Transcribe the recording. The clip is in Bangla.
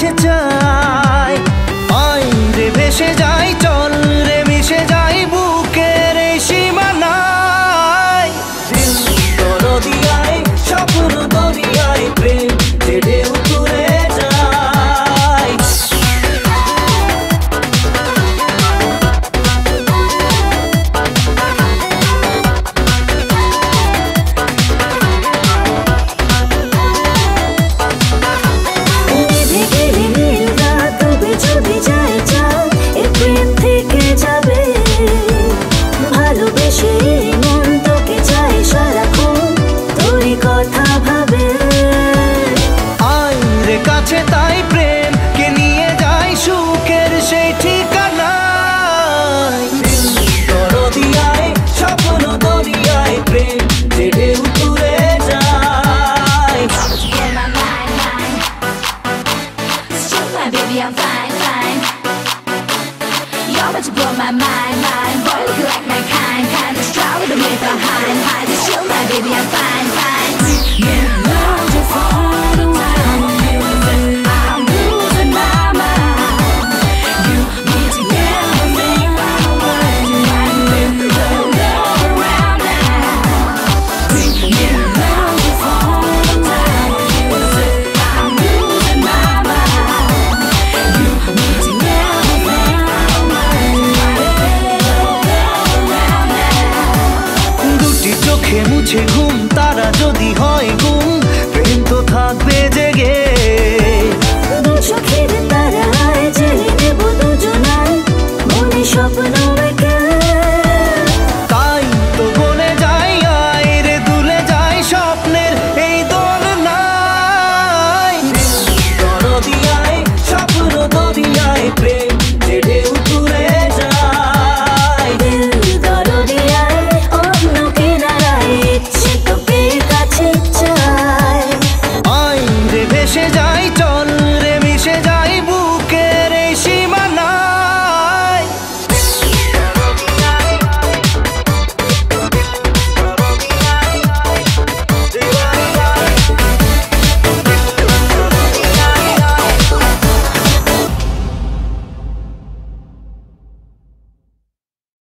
কাছে চাই। আই রে ভেসে যাই, চল রে মিশে যাই বুকের এই সীমানায়। দিল দরদিয়ায়, স্বপ্ন দরিয়ায়, প্রেম যে ঢেউ তুলে যায়। কাছে তাই প্রেম কে নিয়ে যাই সুখের সেই ঠিকানায়। দরদিয়ায়, স্বপ্ন দরিয়ায়, প্রেম যে ঢেউ তুলে যায়। Baby, I'm fine, fine. You're about to blow my mind, mind. Boy, look like my kind, kind of strong with the way behind, behind. Just chill, my baby, I'm fine, fine. Yeah, love just fall around me. I'm losing my mind. You need to get everything right away. And live the love around now. Yeah, love just fall around me. I'm losing my mind. You need to get everything right away. And live the love around now. দুটি চোখে মুছে ঘুম, তারা যদি হয়